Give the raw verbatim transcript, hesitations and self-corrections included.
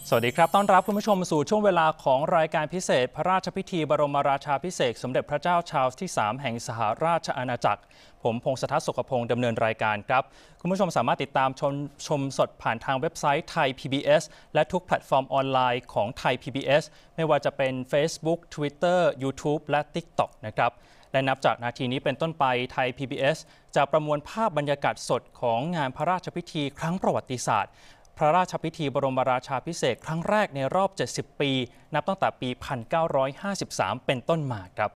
สวัสดีครับต้อนรับคุณผู้ชมสู่ช่วงเวลาของรายการพิเศษพระราชพิธีบรมราชาภิเษกสมเด็จพระเจ้าชาร์ลส์ที่ สาม แห่งสหราชอาณาจักรผมพงษ์สถัส สุขพงษ์ดำเนินรายการครับคุณผู้ชมสามารถติดตามชมชมสดผ่านทางเว็บไซต์ไทย พี บี เอส และทุกแพลตฟอร์มออนไลน์ของไทย พี บี เอส ไม่ว่าจะเป็น Facebook Twitter YouTube และ TikTok นะครับและนับจากนาทีนี้เป็นต้นไปไทย พี บี เอส จะประมวลภาพบรรยากาศสดของงานพระราชพิธีครั้งประวัติศาสตร์พระราชพิธีบรมราชาภิเษกครั้งแรกในรอบเจ็ดสิบปีนับตั้งแต่ปี หนึ่งพันเก้าร้อยห้าสิบสาม เป็นต้นมาครับ